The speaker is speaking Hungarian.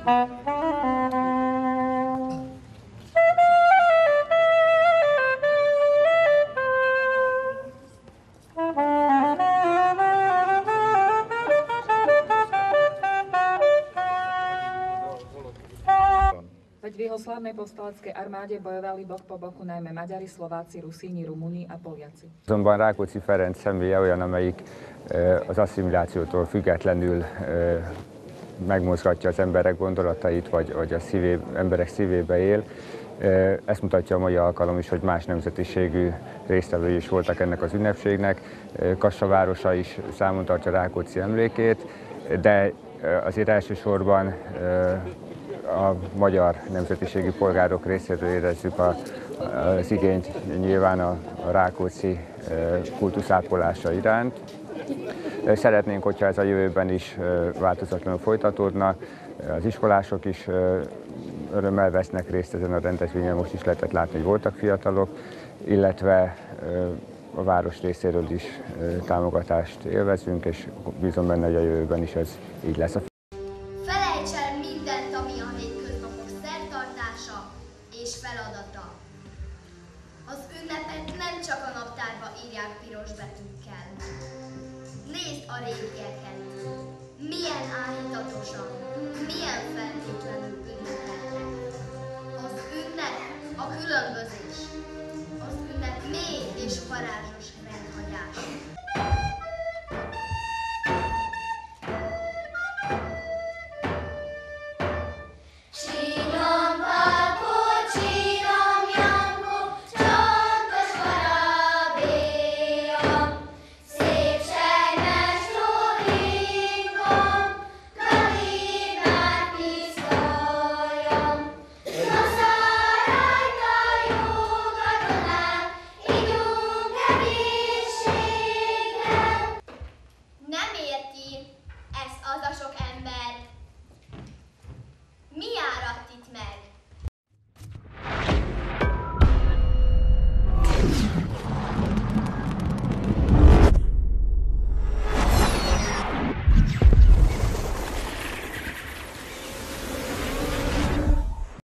Veď v jeho slávnej povstaleckej armáde bojovali bok po boku najmä Maďari, Slováci, Rusíni, Rumuni a Poliaci. Azonban Rákóczi Ferenc személye olyan, amelyik az asszimilációtól függetlenül megmozgatja az emberek gondolatait, vagy a emberek szívébe él. Ezt mutatja a mai alkalom is, hogy más nemzetiségű résztvevői is voltak ennek az ünnepségnek. Kassa városa is számon tartja Rákóczi emlékét, de azért elsősorban a magyar nemzetiségű polgárok részéről érezzük az igényt nyilván a Rákóczi kultusz ápolása iránt. Szeretnénk, hogyha ez a jövőben is változatlanul folytatódna. Az iskolások is örömmel vesznek részt ezen a rendezvényen, most is lehetett látni, hogy voltak fiatalok, illetve a város részéről is támogatást élvezünk, és bízom benne, hogy a jövőben is ez így lesz. Felejts el mindent, ami a hétköznapok szertartása és feladata. Az ünnepet nem csak a naptárba írják piros betűkkel. Nézd a régieket, milyen áhítatosan, milyen feltétlenül ünnepelnek. Az ünnep a különbözés, az ünnep mély és varázslatos.